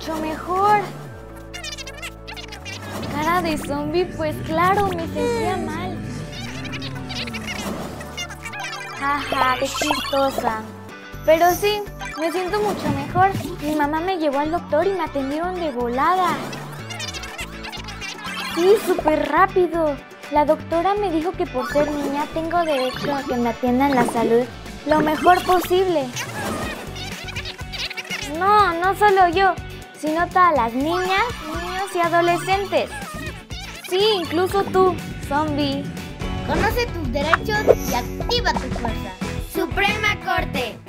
mucho mejor. Cara de zombie, pues claro, me sentía mal. Jaja, qué chistosa. Pero sí, me siento mucho mejor. Mi mamá me llevó al doctor y me atendieron de volada. Sí, súper rápido. La doctora me dijo que por ser niña tengo derecho a que me atiendan la salud lo mejor posible. No, no solo yo, sino todas las niñas, niños y adolescentes. Sí, incluso tú, zombie. Conoce tus derechos y activa tu fuerza. Suprema Corte.